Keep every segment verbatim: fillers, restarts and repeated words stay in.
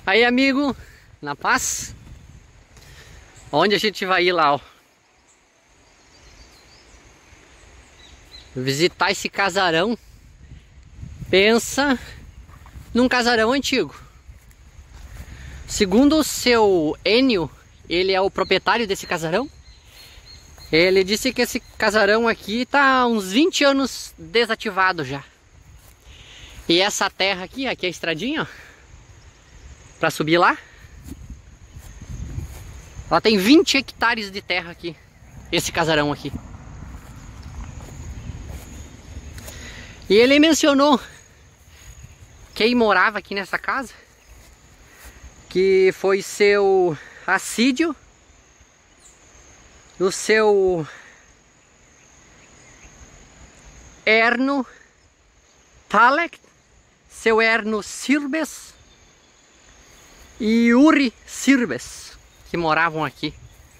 Aí, amigo, na paz? Onde a gente vai ir lá, ó? Visitar esse casarão. Pensa num casarão antigo. Segundo o seu Enio, ele é o proprietário desse casarão. Ele disse que esse casarão aqui tá há uns vinte anos desativado já. E essa terra aqui, aqui é a estradinha, ó, pra subir lá. Ela tem vinte hectares de terra aqui, esse casarão aqui. E ele mencionou quem morava aqui nessa casa, que foi seu Assídio, o seu Erno Talek, seu Erno Sirbes e Uri Sirbes, que moravam aqui.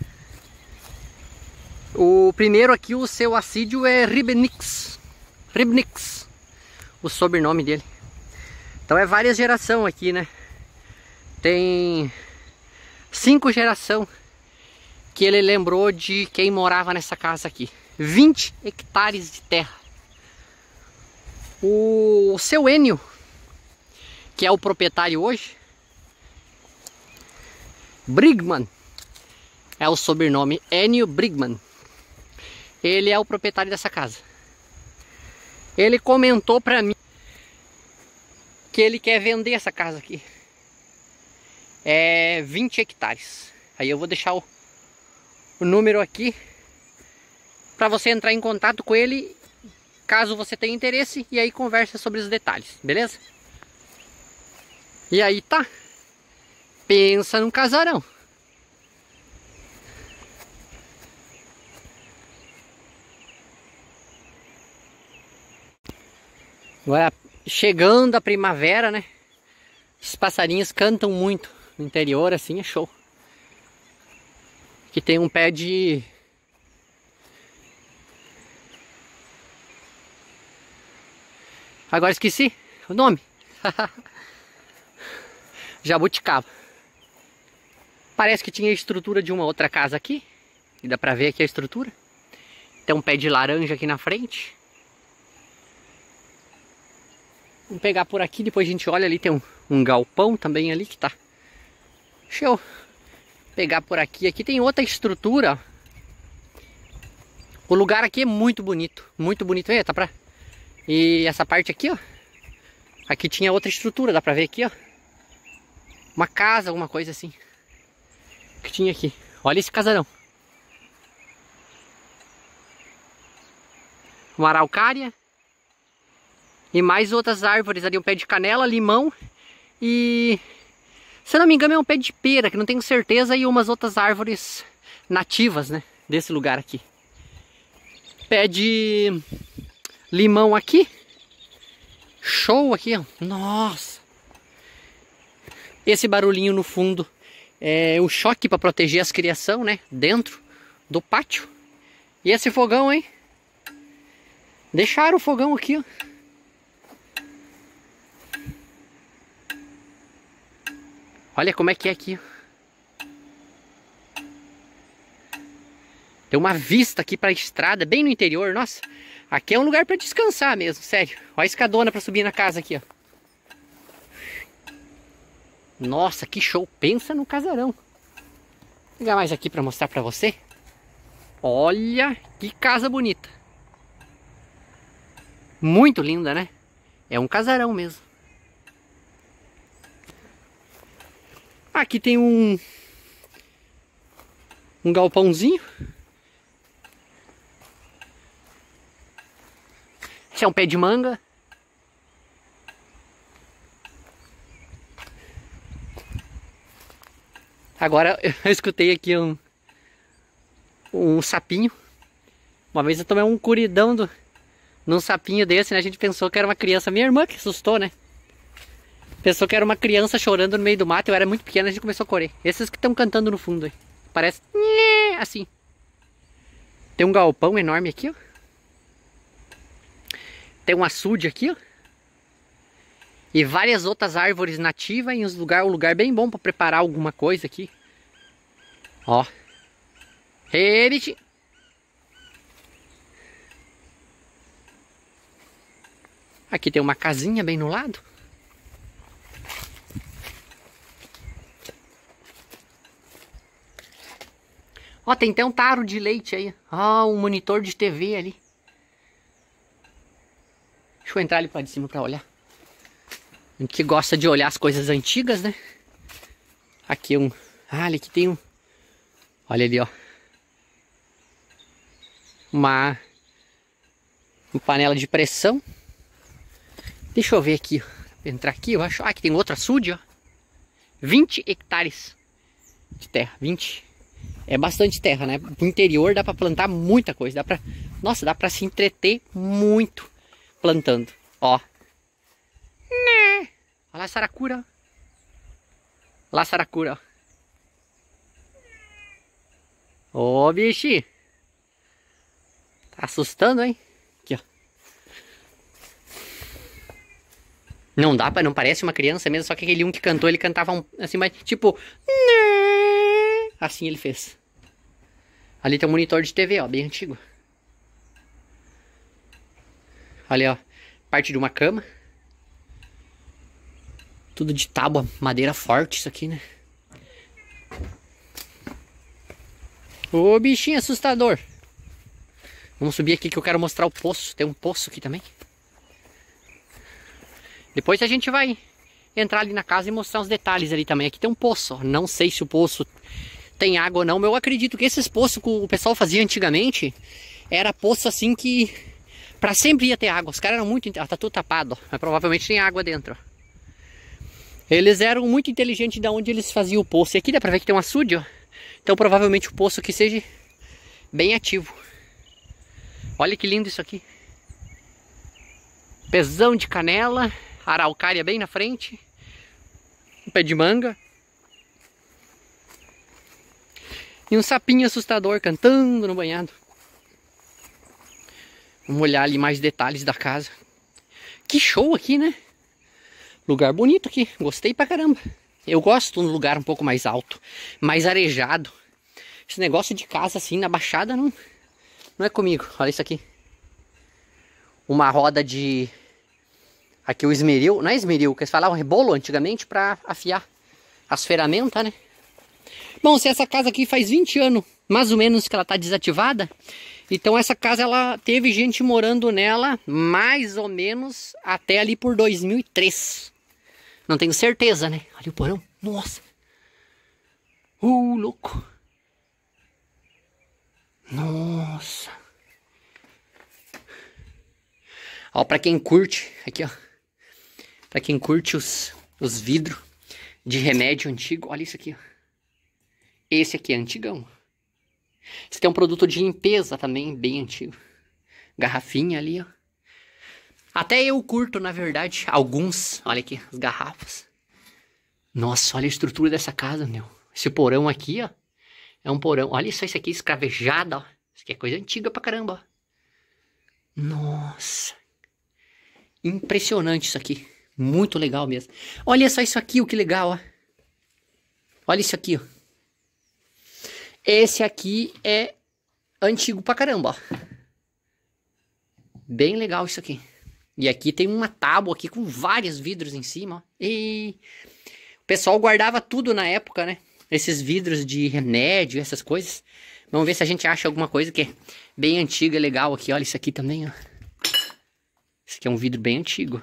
O primeiro aqui, o seu Assídio, é Ribnix, Ribnix, o sobrenome dele. Então é várias gerações aqui, né? Tem cinco gerações que ele lembrou de quem morava nessa casa aqui. vinte hectares de terra. O seu Enio, que é o proprietário hoje, Brigman, é o sobrenome, Enio Brigman. Ele é o proprietário dessa casa. Ele comentou pra mim que ele quer vender essa casa aqui. É vinte hectares. Aí eu vou deixar o, o número aqui para você entrar em contato com ele, caso você tenha interesse, e aí conversa sobre os detalhes, beleza? E aí tá. Pensa num casarão. Agora, chegando a primavera, né? Os passarinhos cantam muito no interior, assim, é show. Aqui tem um pé de... Agora esqueci o nome. Jabuticaba. Parece que tinha a estrutura de uma outra casa aqui. E dá pra ver aqui a estrutura. Tem um pé de laranja aqui na frente. Vamos pegar por aqui, depois a gente olha ali, tem um, um galpão também ali que tá. Deixa eu pegar por aqui. Aqui tem outra estrutura. O lugar aqui é muito bonito. Muito bonito. Eita, pra... E essa parte aqui, ó. Aqui tinha outra estrutura, dá pra ver aqui, ó. Uma casa, alguma coisa assim. Que tinha aqui. Olha esse casarão. Uma araucária. E mais outras árvores ali. Um pé de canela, limão. E... se eu não me engano é um pé de pera, que não tenho certeza. E umas outras árvores nativas, né? Desse lugar aqui. Pé de limão aqui. Show aqui, ó. Nossa! Esse barulhinho no fundo é o choque para proteger as criação, né? Dentro do pátio. E esse fogão, hein? Deixaram o fogão aqui, ó. Olha como é que é aqui, ó. Tem uma vista aqui para a estrada, bem no interior. Nossa, aqui é um lugar para descansar mesmo, sério. Olha a escadona para subir na casa aqui, ó. Nossa, que show. Pensa no casarão. Vou pegar mais aqui para mostrar para você. Olha que casa bonita. Muito linda, né? É um casarão mesmo. Aqui tem um um galpãozinho. Esse é um pé de manga. Agora eu escutei aqui um um sapinho. Uma vez eu tomei um curidão do, num sapinho desse, né? A gente pensou que era uma criança. Minha irmã que assustou, né? Pensou que era uma criança chorando no meio do mato. Eu era muito pequena, a gente começou a correr. Esses que estão cantando no fundo aí. Parece assim. Tem um galpão enorme aqui, ó. Tem um açude aqui, ó. E várias outras árvores nativas em um lugar, um lugar bem bom para preparar alguma coisa aqui. Ó. Ei, bichinho. Aqui tem uma casinha bem no lado. Ó, tem até um taro de leite aí. Ó, um monitor de T V ali. Deixa eu entrar ali para de cima para olhar. A gente que gosta de olhar as coisas antigas, né? Aqui um... Ah, ali aqui tem um... Olha ali, ó. Uma... Uma panela de pressão. Deixa eu ver aqui, ó. Entrar aqui, eu acho... Ah, aqui tem outro açude, ó. vinte hectares de terra. vinte. É bastante terra, né? No interior dá pra plantar muita coisa. Dá pra... Nossa, dá pra se entreter muito plantando. Ó. Olha lá a saracura. Olha lá a saracura, ó. Ô, bicho. Tá assustando, hein? Aqui, ó. Não dá pra... Não parece uma criança mesmo. Só que aquele um que cantou, ele cantava um, assim, mas tipo... Assim ele fez. Ali tem um monitor de T V, ó. Bem antigo. Olha, ó. Parte de uma cama. Tudo de tábua, madeira forte isso aqui, né? Ô, bichinho assustador. Vamos subir aqui que eu quero mostrar o poço. Tem um poço aqui também. Depois a gente vai entrar ali na casa e mostrar uns detalhes ali também. Aqui tem um poço, ó. Não sei se o poço tem água ou não, mas eu acredito que esses poços que o pessoal fazia antigamente era poço assim que pra sempre ia ter água. Os caras eram muito... Ah, tá tudo tapado, ó. Mas provavelmente tem água dentro, ó. Eles eram muito inteligentes de onde eles faziam o poço. E aqui dá pra ver que tem um açude, ó. Então provavelmente o poço aqui seja bem ativo. Olha que lindo isso aqui. Pezão de canela. Araucária bem na frente. Um pé de manga. E um sapinho assustador cantando no banhado. Vamos olhar ali mais detalhes da casa. Que show aqui, né? Lugar bonito aqui, gostei pra caramba. Eu gosto de um lugar um pouco mais alto, mais arejado. Esse negócio de casa assim na baixada não, não é comigo. Olha isso aqui. Uma roda de... Aqui o esmeril, não é esmeril, que eles falavam rebolo antigamente pra afiar as ferramentas, né? Bom, se essa casa aqui faz vinte anos, mais ou menos, que ela tá desativada, então essa casa ela teve gente morando nela mais ou menos até ali por dois mil e três. Não tenho certeza, né? Olha o porão. Nossa. Uh, louco. Nossa. Ó, pra quem curte, aqui ó. Pra quem curte os, os vidros de remédio antigo, olha isso aqui, ó. Esse aqui é antigão. Esse tem um produto de limpeza também, bem antigo. Garrafinha ali, ó. Até eu curto, na verdade, alguns. Olha aqui, as garrafas. Nossa, olha a estrutura dessa casa, meu. Esse porão aqui, ó. É um porão. Olha só isso aqui, escravejado, ó. Isso aqui é coisa antiga pra caramba, ó. Nossa. Impressionante isso aqui. Muito legal mesmo. Olha só isso aqui, o que legal, ó. Olha isso aqui, ó. Esse aqui é antigo pra caramba, ó. Bem legal isso aqui. E aqui tem uma tábua aqui com vários vidros em cima, ó. E o pessoal guardava tudo na época, né? Esses vidros de remédio, essas coisas. Vamos ver se a gente acha alguma coisa que é bem antiga, legal aqui. Olha isso aqui também, ó. Esse aqui é um vidro bem antigo.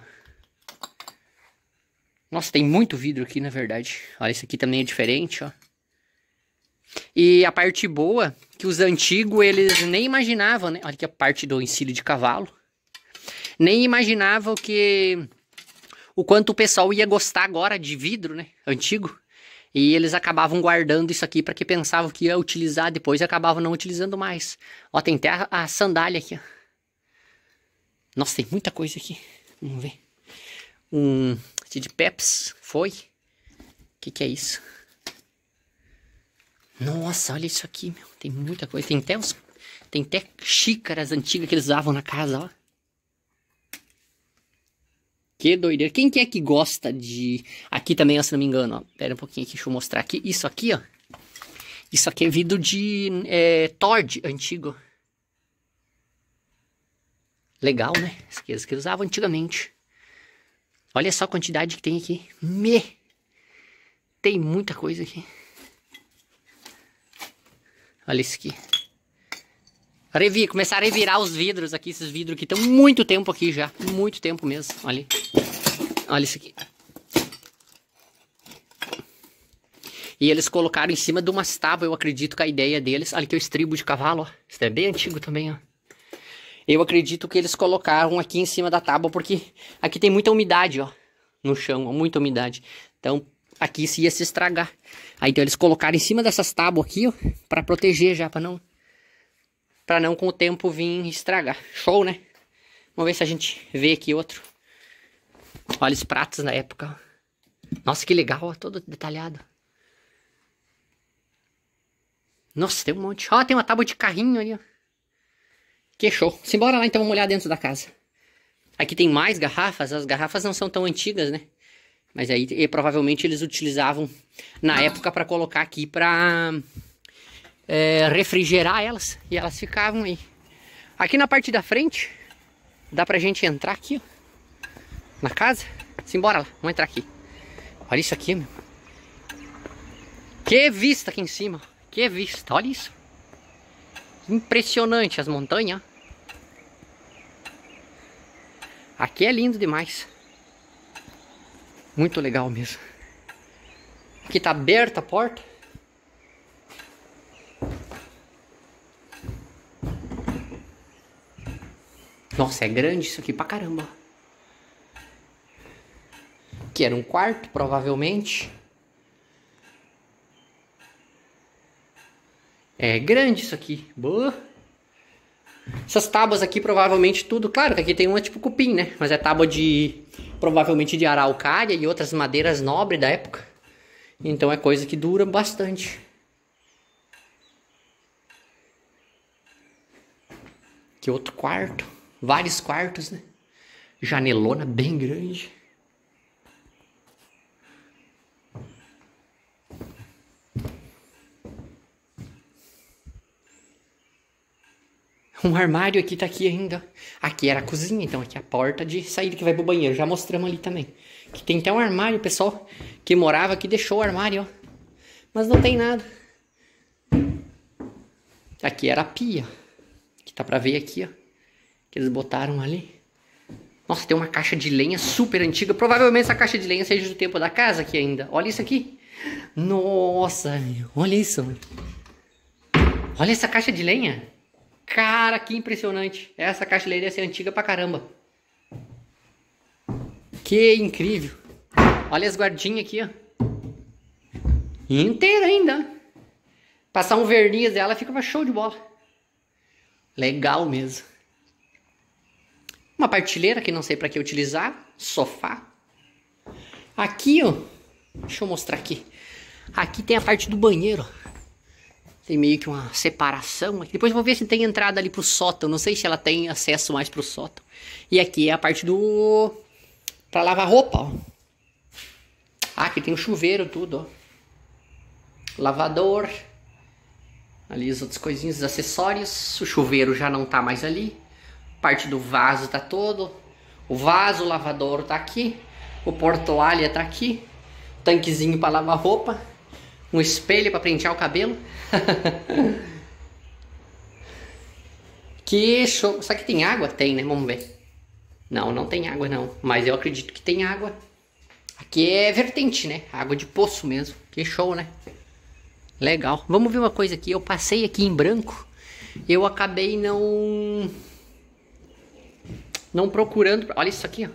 Nossa, tem muito vidro aqui, na verdade. Olha, esse aqui também é diferente, ó. E a parte boa, que os antigos, eles nem imaginavam, né? Olha aqui a parte do encilho de cavalo. Nem imaginavam que... O quanto o pessoal ia gostar agora de vidro, né? Antigo. E eles acabavam guardando isso aqui para que pensavam que ia utilizar depois e acabavam não utilizando mais. Ó, tem até a, a sandália aqui, ó. Nossa, tem muita coisa aqui. Vamos ver. Um... de Pepsi. Foi? O que que é isso? Nossa, olha isso aqui, meu. Tem muita coisa. Tem até, os, tem até xícaras antigas que eles usavam na casa, ó. Que doideira. Quem que é que gosta de... Aqui também, ó, se não me engano, ó. Pera um pouquinho aqui, deixa eu mostrar aqui. Isso aqui, ó. Isso aqui é vidro de é, Tord antigo. Legal, né? Isso aqui, isso que eles usavam antigamente. Olha só a quantidade que tem aqui. Me... Tem muita coisa aqui. Olha isso aqui. Revi, começaram a revirar os vidros aqui. Esses vidros aqui estão muito tempo aqui já. Muito tempo mesmo. Olha. Olha isso aqui. E eles colocaram em cima de umas tábuas, eu acredito que a ideia deles... Olha aqui o estribo de cavalo, ó. Isso é bem antigo também, ó. Eu acredito que eles colocaram aqui em cima da tábua, porque aqui tem muita umidade, ó. No chão, ó, muita umidade. Então, aqui isso ia se estragar. Aí, então, eles colocaram em cima dessas tábuas aqui, ó, pra proteger já, pra não... Pra não com o tempo vir estragar. Show, né? Vamos ver se a gente vê aqui outro. Olha os pratos na época, ó. Nossa, que legal, ó, todo detalhado. Nossa, tem um monte. Ó, tem uma tábua de carrinho ali, ó. Que show. Simbora lá então, vamos olhar dentro da casa. Aqui tem mais garrafas. As garrafas não são tão antigas, né? Mas aí e, provavelmente eles utilizavam na época pra colocar aqui pra é, refrigerar elas. E elas ficavam aí. Aqui na parte da frente, dá pra gente entrar aqui, ó. Na casa. Simbora lá, vamos entrar aqui. Olha isso aqui, meu. Que vista aqui em cima. Que vista, olha isso. Impressionante as montanhas. Aqui é lindo demais. Muito legal mesmo. Aqui tá aberta a porta. Nossa, é grande isso aqui pra caramba. Aqui era um quarto, provavelmente. É grande isso aqui. Boa. Essas tábuas aqui provavelmente tudo... Claro que aqui tem uma tipo cupim, né? Mas é tábua de... Provavelmente de araucária e outras madeiras nobres da época. Então é coisa que dura bastante. Aqui outro quarto. Vários quartos, né? Janelona bem grande. Um armário aqui, tá aqui ainda. Aqui era a cozinha, então aqui é a porta de saída que vai pro banheiro. Já mostramos ali também. Aqui tem até um armário, o pessoal que morava aqui deixou o armário, ó. Mas não tem nada. Aqui era a pia. Que tá pra ver aqui, ó. Que eles botaram ali. Nossa, tem uma caixa de lenha super antiga. Provavelmente essa caixa de lenha seja do tempo da casa aqui ainda. Olha isso aqui. Nossa, olha isso. Olha essa caixa de lenha. Cara, que impressionante. Essa caixa de lenha deve ser antiga pra caramba. Que incrível. Olha as guardinhas aqui, ó. Inteira ainda. Passar um verniz dela fica show de bola. Legal mesmo. Uma partilheira que não sei pra que utilizar. Sofá. Aqui, ó. Deixa eu mostrar aqui. Aqui tem a parte do banheiro. Tem meio que uma separação aqui. Depois eu vou ver se tem entrada ali pro sótão. Não sei se ela tem acesso mais pro sótão. E aqui é a parte do... Pra lavar roupa, ó. Ah, aqui tem um chuveiro, tudo, ó. Lavador. Ali as outras coisinhas, os acessórios. O chuveiro já não tá mais ali. Parte do vaso tá todo. O vaso, o lavador tá aqui. O porta-toalha tá aqui. Tanquezinho pra lavar roupa. Um espelho pra pentear o cabelo. Que show. Será que tem água? Tem, né? Vamos ver. Não, não tem água não. Mas eu acredito que tem água. Aqui é vertente, né? Água de poço mesmo. Que show, né? Legal. Vamos ver uma coisa aqui. Eu passei aqui em branco. Eu acabei não... Não procurando... Olha isso aqui, ó.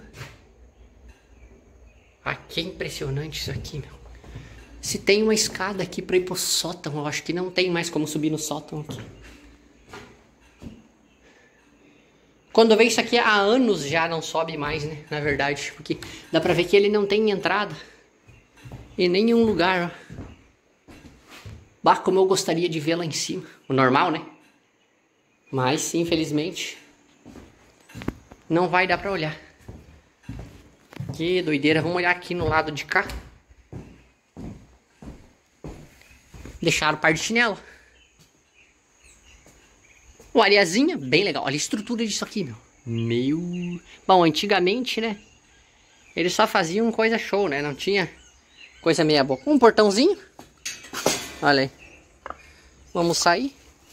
Aqui é impressionante isso aqui, meu. Se tem uma escada aqui pra ir pro sótão, eu acho que não tem mais como subir no sótão aqui. Quando eu vejo isso aqui há anos já não sobe mais, né? Na verdade, porque dá pra ver que ele não tem entrada em nenhum lugar, ó. Bah, como eu gostaria de ver lá em cima. O normal, né? Mas, infelizmente, não vai dar pra olhar. Que doideira. Vamos olhar aqui no lado de cá. Deixaram o par de chinelo. Uma areazinha, bem legal. Olha a estrutura disso aqui, meu. Meu... Bom, antigamente, né? Eles só faziam coisa show, né? Não tinha coisa meia boca. Um portãozinho. Olha aí. Vamos sair.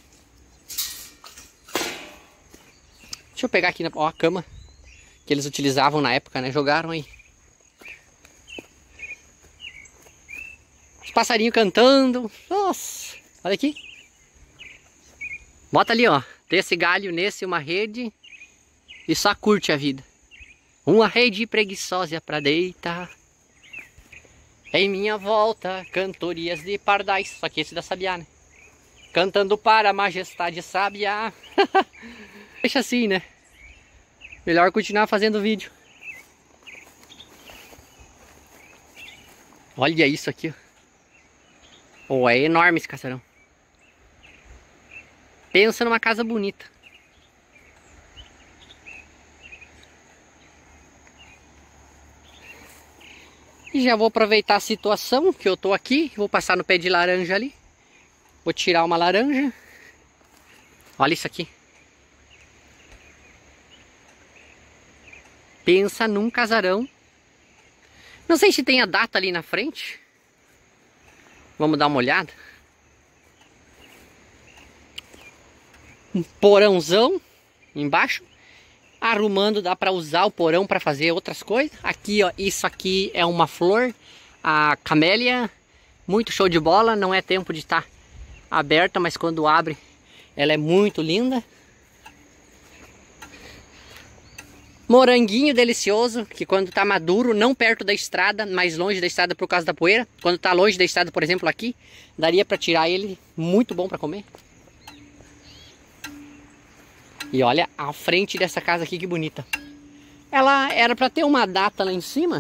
Deixa eu pegar aqui, na... ó, a cama que eles utilizavam na época, né? Jogaram aí. Os passarinhos cantando. Nossa, olha aqui. Bota ali, ó. Desse galho, nesse, uma rede. E só curte a vida. Uma rede preguiçosa pra deitar. Em minha volta, cantorias de pardais. Só que esse da sabiá, né? Cantando para a majestade sabiá. Deixa assim, né? Melhor continuar fazendo vídeo. Olha isso aqui, ó. Oh, é enorme esse casarão. Pensa numa casa bonita. E já vou aproveitar a situação que eu tô aqui. Vou passar no pé de laranja ali. Vou tirar uma laranja. Olha isso aqui. Pensa num casarão. Não sei se tem a data ali na frente. Vamos dar uma olhada. Um porãozão embaixo. Arrumando, dá para usar o porão para fazer outras coisas. Aqui, ó, isso aqui é uma flor, a camélia, muito show de bola. Não é tempo de estar aberta, mas quando abre, ela é muito linda. Moranguinho delicioso, que quando tá maduro, não perto da estrada, mais longe da estrada por causa da poeira. Quando tá longe da estrada, por exemplo, aqui, daria para tirar ele, muito bom para comer. E olha a frente dessa casa aqui, que bonita. Ela era para ter uma data lá em cima.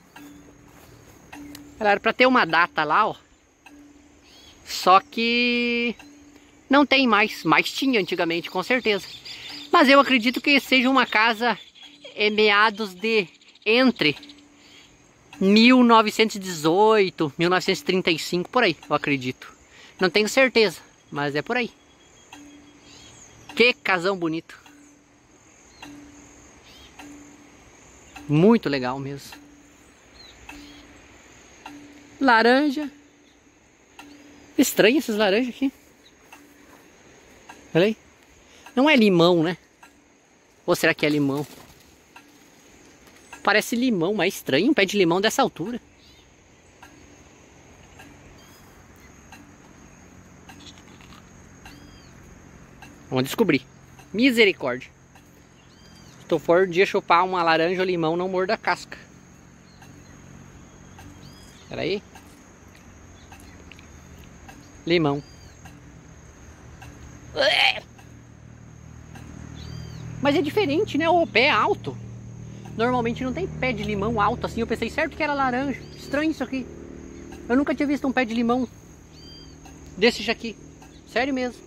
Ela era para ter uma data lá, ó. Só que não tem mais, mas tinha antigamente, com certeza. Mas eu acredito que seja uma casa é meados de entre mil novecentos e dezoito, mil novecentos e trinta e cinco, por aí, eu acredito. Não tenho certeza, mas é por aí. Que casão bonito. Muito legal mesmo. Laranja. Estranho esses laranjas aqui. Olha aí. Não é limão, né? Ou será que é limão? Parece limão, mas estranho um pé de limão dessa altura. Vamos descobrir. Misericórdia. Se tu for um dia chupar uma laranja ou limão, não morda a casca. Espera aí. Limão. Mas é diferente, né? O pé é alto. Normalmente não tem pé de limão alto assim. Eu pensei certo que era laranja. Estranho isso aqui. Eu nunca tinha visto um pé de limão desse aqui. Sério mesmo.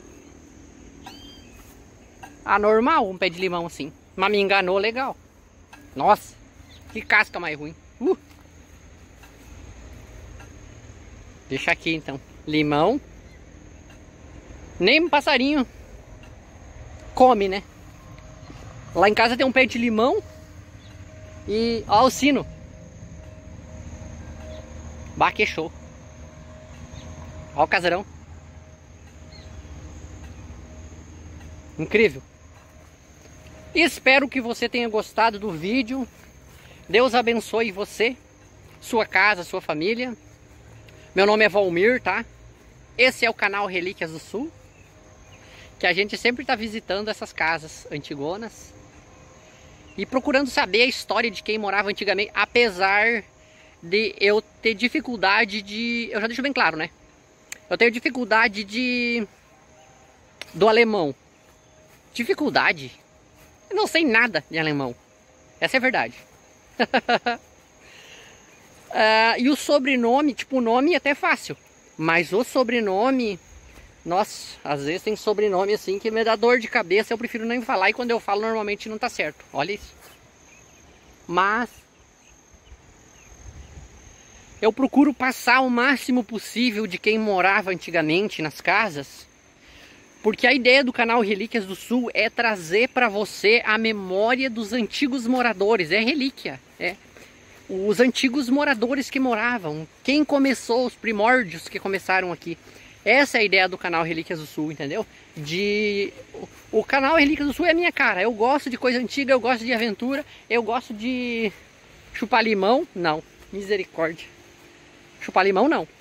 Anormal um pé de limão assim. Mas me enganou legal. Nossa, que casca mais ruim. Uh. Deixa aqui então. Limão. Nem um passarinho come, né? Lá em casa tem um pé de limão. E ó o sino. Bah, que show. Ó o casarão. Incrível. Espero que você tenha gostado do vídeo. Deus abençoe você, sua casa, sua família. Meu nome é Valmir, tá? Esse é o canal Relíquias do Sul, que a gente sempre está visitando essas casas antigonas e procurando saber a história de quem morava antigamente, apesar de eu ter dificuldade de... Eu já deixo bem claro, né? Eu tenho dificuldade de... do alemão. Dificuldade? Eu não sei nada de alemão. Essa é a verdade. uh, e o sobrenome, tipo, o nome é até fácil. Mas o sobrenome... Nossa, às vezes tem sobrenome assim que me dá dor de cabeça. Eu prefiro nem falar e quando eu falo normalmente não tá certo. Olha isso. Mas eu procuro passar o máximo possível de quem morava antigamente nas casas, porque a ideia do canal Relíquias do Sul é trazer para você a memória dos antigos moradores, é relíquia, é os antigos moradores que moravam, quem começou, os primórdios que começaram aqui. Essa é a ideia do canal Relíquias do Sul, entendeu? De... O canal Relíquias do Sul é a minha cara, eu gosto de coisa antiga, eu gosto de aventura, eu gosto de chupar limão, não, misericórdia, chupar limão não.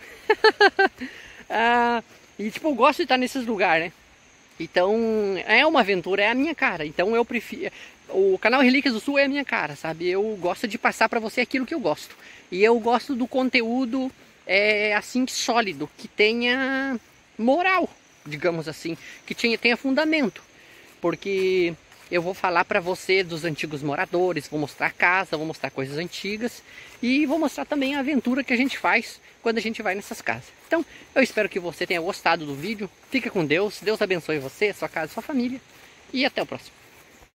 ah, e tipo, eu gosto de estar nesses lugares, né? Então, é uma aventura, é a minha cara. Então eu prefiro... O canal Relíquias do Sul é a minha cara, sabe? Eu gosto de passar pra você aquilo que eu gosto. E eu gosto do conteúdo, é, assim, sólido, que tenha moral, digamos assim. Que tenha, tenha fundamento. Porque eu vou falar pra você dos antigos moradores, vou mostrar a casa, vou mostrar coisas antigas. E vou mostrar também a aventura que a gente faz quando a gente vai nessas casas. Então, eu espero que você tenha gostado do vídeo. Fica com Deus, Deus abençoe você, sua casa, sua família. E até o próximo.